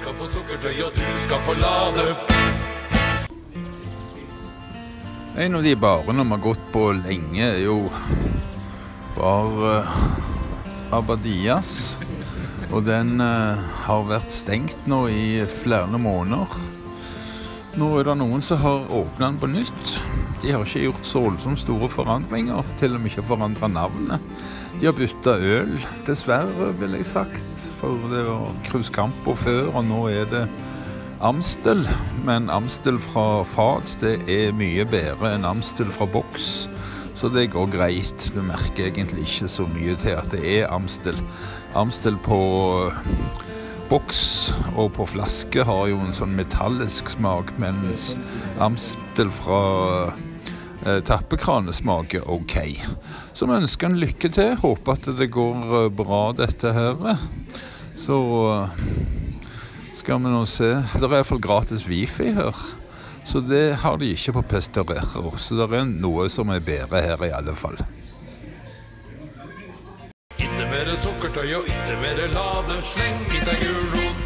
skal få sukkertøy, og du skal få lade. En av de barene vi har gått på lenge er jo Bar Abadias, og den har vært stengt nå i flere måneder. Nå er det noen som har åpnet den på nytt. De har ikke gjort så voldsomt store forandringer, til og med ikke forandret navnet. De har byttet øl, dessverre vil jeg sagt, for det var Cruzcampo før, og nå er det Amstel. Men Amstel fra fat, det er mye bedre enn Amstel fra boks, så det går greit. Du merker egentlig ikke så mye til at det er Amstel. Amstel på boks og på flaske har jo en sånn metallisk smak, mens Amstel fra tappekrane smaker ok. Så vi ønsker en lykke til, håper at det går bra dette her. Så skal vi nå se, det er i hvert fall gratis wifi her, så det har de ikke på Pestarero, så det er noe som er bedre her i alle fall. Ikke mer sukkertøy og ikke mer lade, sleng i deg gulrot.